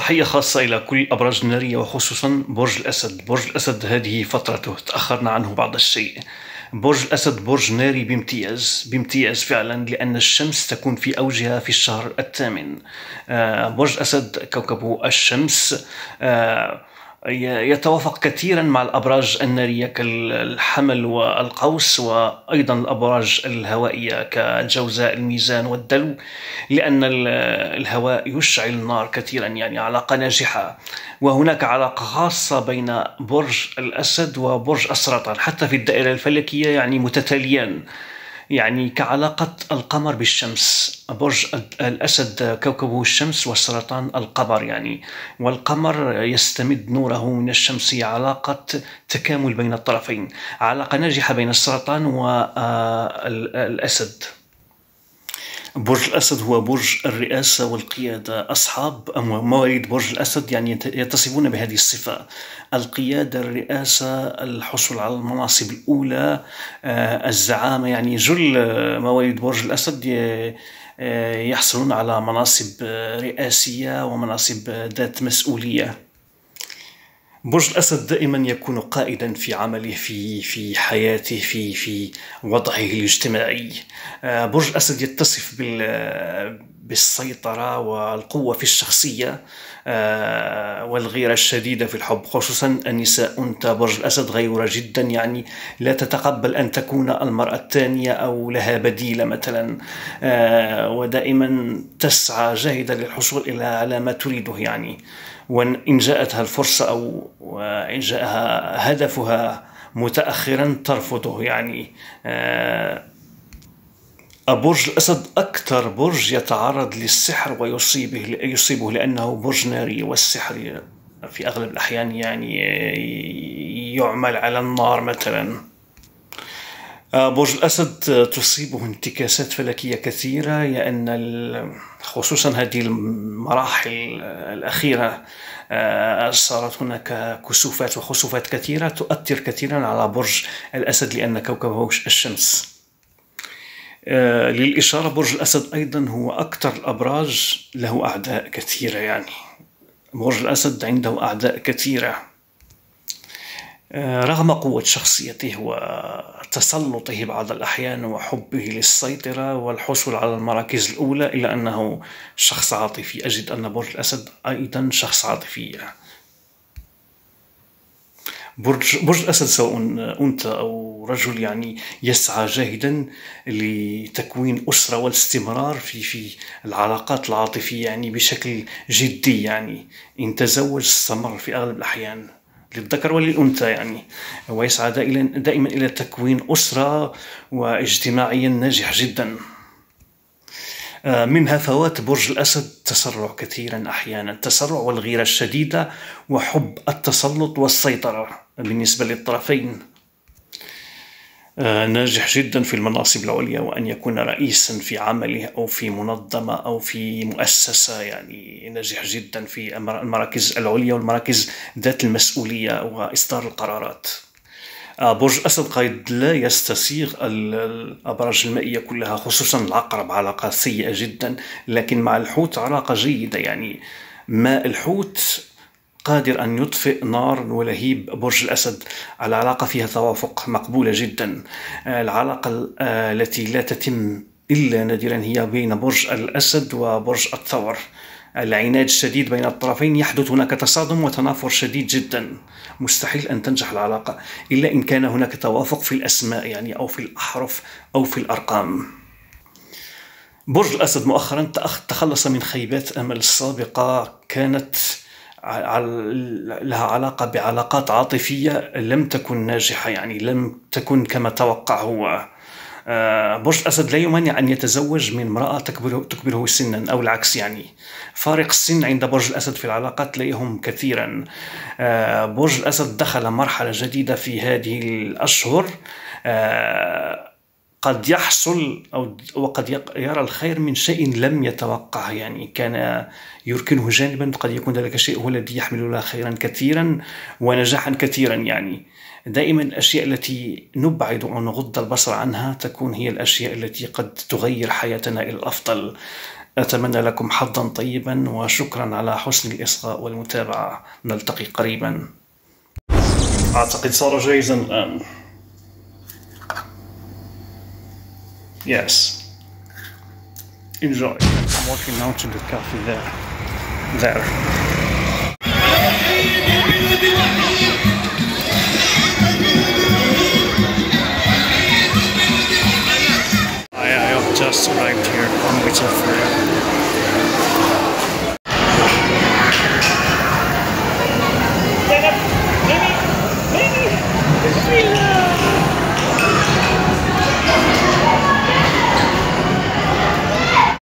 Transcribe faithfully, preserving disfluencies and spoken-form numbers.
تحية خاصة إلى كل الأبراج النارية وخصوصا برج الأسد. برج الأسد هذه فترته تأخرنا عنه بعض الشيء. برج الأسد برج ناري بامتياز بامتياز فعلا، لأن الشمس تكون في أوجها في الشهر الثامن. آه، برج الأسد كوكبه الشمس آه، يتوافق كثيرا مع الأبراج النارية كالحمل والقوس، وأيضا الأبراج الهوائية كالجوزاء الميزان والدلو، لأن الهواء يشعل النار كثيرا، يعني علاقة ناجحة. وهناك علاقة خاصة بين برج الأسد وبرج السرطان حتى في الدائرة الفلكية، يعني متتاليان، يعني كعلاقة القمر بالشمس. برج الأسد كوكبه الشمس والسرطان القمر، يعني والقمر يستمد نوره من الشمس. علاقة تكامل بين الطرفين، علاقة ناجحة بين السرطان والأسد. برج الأسد هو برج الرئاسة والقيادة. أصحاب مواليد برج الأسد يعني يتصفون بهذه الصفة: القيادة، الرئاسة، الحصول على المناصب الأولى، الزعامة. يعني جل مواليد برج الأسد يحصلون على مناصب رئاسية ومناصب ذات مسؤولية. برج الأسد دائما يكون قائدا في عمله، في في حياته، في في وضعه الاجتماعي. برج الأسد يتصف بالسيطرة والقوة في الشخصية والغيرة الشديدة في الحب، خصوصا النساء. أنثى برج الأسد غيورة جدا، يعني لا تتقبل أن تكون المرأة الثانية أو لها بديلة مثلا، ودائما تسعى جاهدة للحصول إلى على ما تريده. يعني وإن جاءتها الفرصة أو إن جاءها هدفها متأخرا ترفضه. يعني برج الأسد أكثر برج يتعرض للسحر ويصيبه يصيبه لأنه برج ناري، والسحر في أغلب الأحيان يعني يعمل على النار مثلا. برج الأسد تصيبه انتكاسات فلكية كثيرة، لأن خصوصا هذه المراحل الأخيرة صارت هناك كسوفات وخسوفات كثيرة تؤثر كثيرا على برج الأسد لأن كوكبه الشمس. للإشارة برج الأسد أيضا هو أكثر الأبراج له أعداء كثيرة، يعني برج الأسد عنده أعداء كثيرة رغم قوة شخصيته وتسلطه بعض الأحيان وحبه للسيطرة والحصول على المراكز الأولى، إلا أنه شخص عاطفي. أجد أن برج الأسد أيضا شخص عاطفي. برج, برج الأسد سواء أنثى أو رجل يعني يسعى جاهدا لتكوين أسرة والاستمرار في في العلاقات العاطفية، يعني بشكل جدي. يعني إن تزوج استمر في أغلب الأحيان، للذكر وللأنثى يعني، ويسعى دائما إلى تكوين أسرة واجتماعيا ناجح جدا. من هفوات برج الأسد تسرع كثيرا أحيانا، التسرع والغيرة الشديدة وحب التسلط والسيطرة بالنسبة للطرفين. ناجح جدا في المناصب العليا، وأن يكون رئيسا في عمله أو في منظمة أو في مؤسسة، يعني ناجح جدا في المراكز العليا والمراكز ذات المسؤولية وإصدار القرارات. برج الأسد قد لا يستسيغ الأبراج المائية كلها، خصوصا العقرب علاقة سيئة جدا، لكن مع الحوت علاقة جيدة. يعني ماء الحوت قادر أن يطفئ نار ولهيب برج الأسد. العلاقة فيها توافق مقبولة جدا. العلاقة التي لا تتم إلا نادرا هي بين برج الأسد وبرج الثور. العناد الشديد بين الطرفين، يحدث هناك تصادم وتنافر شديد جدا، مستحيل أن تنجح العلاقة إلا إن كان هناك توافق في الأسماء، يعني أو في الأحرف أو في الأرقام. برج الأسد مؤخرا تخلص من خيبات أمل السابقة، كانت لها علاقة بعلاقات عاطفية لم تكن ناجحة، يعني لم تكن كما توقع هو. برج الأسد لا يمانع أن يتزوج من امرأة تكبره, تكبره سنا أو العكس، يعني فارق السن عند برج الأسد في العلاقات لا يهم كثيرا. برج الأسد دخل مرحلة جديدة في هذه الأشهر، قد يحصل أو وقد يرى الخير من شيء لم يتوقعه، يعني كان يركنه جانبا، قد يكون ذلك الشيء هو الذي يحمل له خيرا كثيرا ونجاحا كثيرا. يعني دائما الأشياء التي نبعد ونغض البصر عنها تكون هي الأشياء التي قد تغير حياتنا إلى الأفضل. أتمنى لكم حظا طيبا، وشكرا على حسن الإصغاء والمتابعة. نلتقي قريبا. أعتقد صار جيدا الآن. Yes. Enjoy. I'm walking now to the cafe there. There.